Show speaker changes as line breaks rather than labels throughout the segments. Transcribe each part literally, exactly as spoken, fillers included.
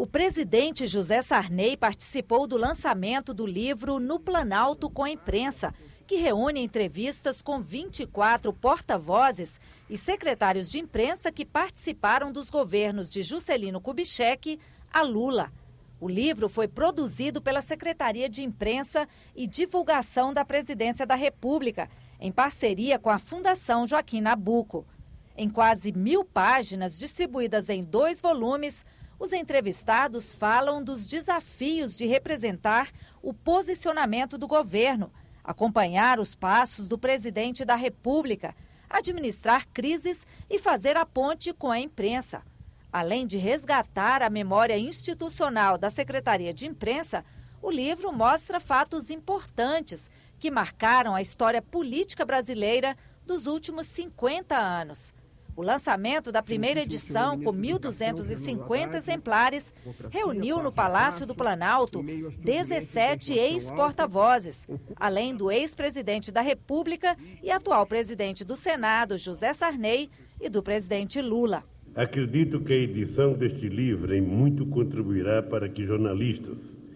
O presidente José Sarney participou do lançamento do livro No Planalto com a Imprensa, que reúne entrevistas com vinte e quatro porta-vozes e secretários de imprensa que participaram dos governos de Juscelino Kubitschek a Lula. O livro foi produzido pela Secretaria de Imprensa e Divulgação da Presidência da República, em parceria com a Fundação Joaquim Nabuco. Em quase mil páginas, distribuídas em dois volumes, os entrevistados falam dos desafios de representar o posicionamento do governo, acompanhar os passos do presidente da República, administrar crises e fazer a ponte com a imprensa. Além de resgatar a memória institucional da Secretaria de Imprensa, o livro mostra fatos importantes que marcaram a história política brasileira dos últimos cinquenta anos. O lançamento da primeira edição, com mil duzentos e cinquenta exemplares, reuniu no Palácio do Planalto dezessete ex-porta-vozes, além do ex-presidente da República e atual presidente do Senado, José Sarney, e do presidente Lula.
Acredito que a edição deste livro em muito contribuirá para que jornalistas,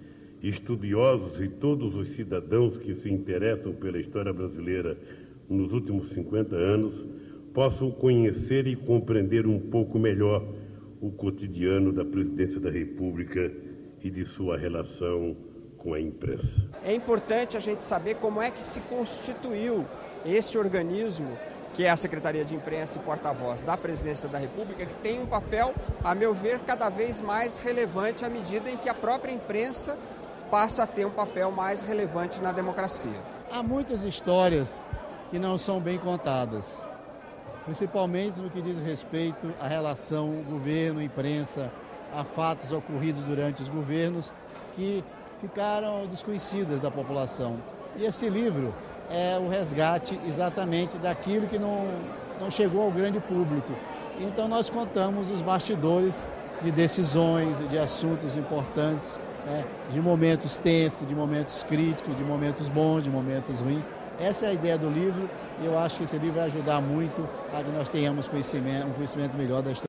estudiosos e todos os cidadãos que se interessam pela história brasileira nos últimos cinquenta anos possam conhecer e compreender um pouco melhor o cotidiano da Presidência da República e de sua relação com a imprensa.
É importante a gente saber como é que se constituiu esse organismo, que é a Secretaria de Imprensa e Porta-Voz da Presidência da República, que tem um papel, a meu ver, cada vez mais relevante à medida em que a própria imprensa passa a ter um papel mais relevante na democracia.
Há muitas histórias que não são bem contadas, principalmente no que diz respeito à relação governo-imprensa, a fatos ocorridos durante os governos que ficaram desconhecidas da população. E esse livro é o resgate exatamente daquilo que não, não chegou ao grande público. Então nós contamos os bastidores de decisões, de assuntos importantes, né, de momentos tensos, de momentos críticos, de momentos bons, de momentos ruins. Essa é a ideia do livro e eu acho que esse livro vai ajudar muito a que nós tenhamos conhecimento, um conhecimento melhor da história.